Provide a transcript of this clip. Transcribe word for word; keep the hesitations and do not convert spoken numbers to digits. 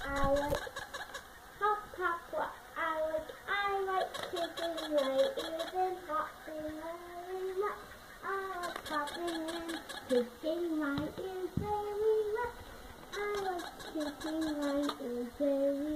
I like hot chocolate. I like, I like kissing my ears and hopping very much. I like hopping and kissing my ears very much. I like kissing my ears very